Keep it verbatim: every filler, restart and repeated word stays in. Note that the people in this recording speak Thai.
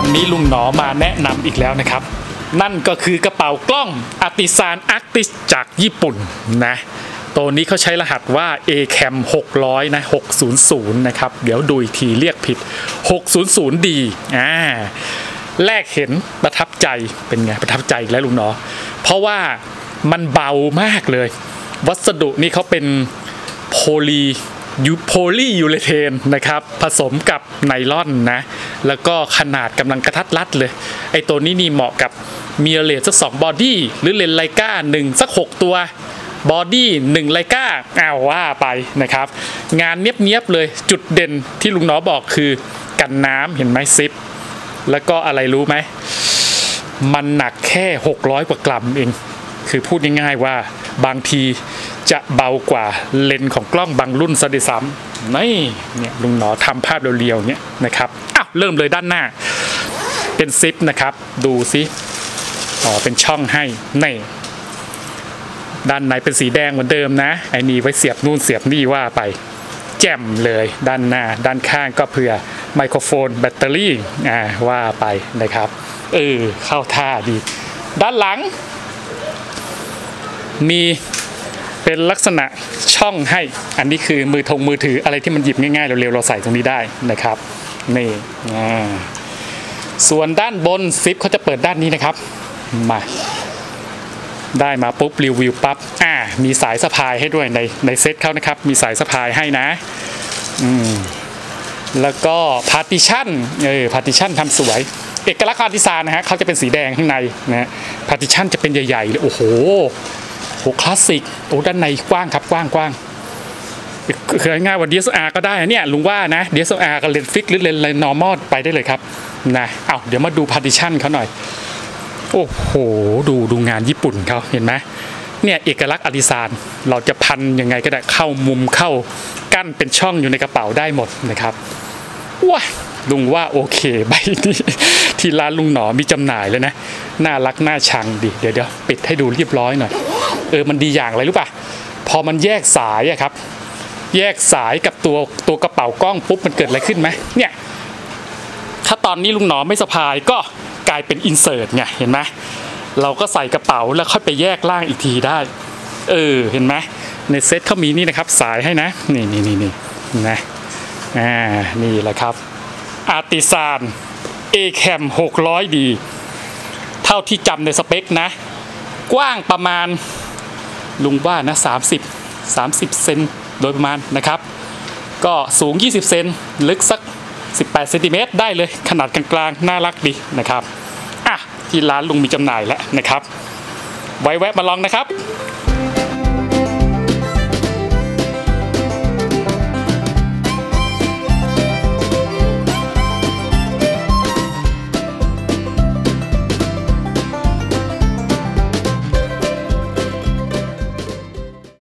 วันนี้ลุงหนอมาแนะนำอีกแล้วนะครับนั่นก็คือกระเป๋ากล้อง Artisan Arctis จากญี่ปุ่นนะตัวนี้เขาใช้รหัสว่า เอ แคม หกร้อยนะหกศูนย์ศูนย์นะครับเดี๋ยวดูอีกทีเรียกผิด หกศูนย์ศูนย์ดี อ่าแรกเห็นประทับใจเป็นไงประทับใจอีกแล้วลุงหนอเพราะว่ามันเบามากเลยวัสดุนี่เขาเป็นโพลียูโพลียูเรเทนนะครับผสมกับไนลอนนะแล้วก็ขนาดกำลังกระทัดรัดเลยไอตัวนี้นี่เหมาะกับมีเลนส์สักสองบอดี้หรือเลนส์ไลกาหนึ่งสักหกตัวบอดี้หนึ่งไลกาอ้าวว่าไปนะครับงานเนียบๆเลยจุดเด่นที่ลุงหนอบอกคือกันน้ำเห็นไหมซิปแล้วก็อะไรรู้ไหมมันหนักแค่หกร้อยกว่ากรัมเองคือพูดง่ายๆว่าบางทีจะเบากว่าเลนส์ของกล้องบางรุ่นซะด้วยซ้ำนี่เนี่ยลุงหนอทำภาพเรียวๆเนี่ยนะครับอ้าวเริ่มเลยด้านหน้าเป็นซิปนะครับดูซิอ๋อเป็นช่องให้นี่ด้านในเป็นสีแดงเหมือนเดิมนะไอ้นี่ไว้เสียบนู่นเสียบนี่ว่าไปแจ่มเลยด้านหน้าด้านข้างก็เผื่อไมโครโฟนแบตเตอรี่อ่าว่าไปนะครับเออเข้าท่าดีด้านหลังมีเป็นลักษณะช่องให้อันนี้คือมือทงมือถืออะไรที่มันหยิบง่ายๆเร็วๆเราใส่ตรงนี้ได้นะครับนี่อ่าส่วนด้านบนซิปเขาจะเปิดด้านนี้นะครับมาได้มาปุ๊บรีวิวปั๊บอ่ามีสายสะพายให้ด้วยในในเซ็ตเขานะครับมีสายสะพายให้นะอืมแล้วก็พาร์ติชันเออพาร์ติชันทำสวยเอกลักษณ์Artisanนะฮะเขาจะเป็นสีแดงข้างในนะพาร์ติชันจะเป็นใหญ่ๆเลยโอ้โหโหคลาสสิกโอ้ด้านในกว้างครับกว้างกว้างคือง่ายๆว่า ดี เอส แอล อาร์ ก็ได้เนี่ยลุงว่านะ ดี เอส แอล อาร์ กับเลนส์ฟิกหรือเลนส์ normal ไปได้เลยครับนะเอ้าเดี๋ยวมาดูพาร์ติชันเขาหน่อยโอ้โหดูดูงานญี่ปุ่นเขาเห็นไหมเนี่ยเอกลักษณ์ Artisan เราจะพันยังไงก็ได้เข้ามุมเข้ากั้นเป็นช่องอยู่ในกระเป๋าได้หมดนะครับว้าลุงว่าโอเคใบนี้ที่ร้านลุงหนอมีจำหน่ายเลยนะน่ารักน่าชังดิเดี๋ยวเดี๋ยวปิดให้ดูเรียบร้อยหน่อยเออมันดีอย่างอะไรรู้ป่ะพอมันแยกสายอะครับแยกสายกับตัวตัวกระเป๋ากล้องปุ๊บมันเกิดอะไรขึ้นไหมเนี่ยถ้าตอนนี้ลุงหนอไม่สะพายก็กลายเป็นอินเสิร์ตไงเห็นไหมเราก็ใส่กระเป๋าแล้วค่อยไปแยกล่างอีกทีได้เออเห็นไหมในเซ็ตเขามีนี่นะครับสายให้นะนี่นี่นี่นี่นะอ่านี่แหละครับ Artisan เอ แคม หกร้อยดี เท่าที่จำในสเปคนะกว้างประมาณลุงว่านะสามสิบ สามสิบเซนโดยประมาณนะครับก็สูงยี่สิบเซนลึกสักสิบแปดเซนติเมตรได้เลยขนาดกลางๆน่ารักดีนะครับอ่ะที่ร้านลุงมีจำหน่ายแล้วนะครับไว้แวะมาลองนะครับ